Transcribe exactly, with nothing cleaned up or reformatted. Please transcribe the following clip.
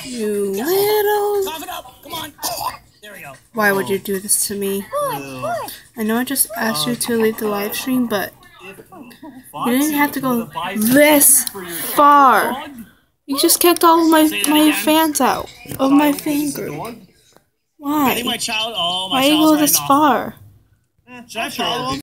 You little... Cough it up! Come on! There we go. Why would you do this to me? I know I just asked you to leave the live stream, but you didn't have to go this far. You just kicked all of my my fans out of my fan group. Why? I think my child. Oh, my Why you go this far? Should I follow him?